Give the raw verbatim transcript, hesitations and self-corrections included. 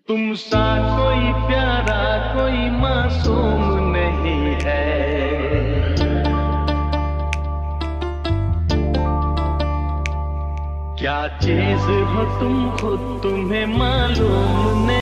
तुम सा कोई प्यारा कोई मासूम नहीं है। क्या चीज हो तुम खुद तुम्हें मालूम नहीं।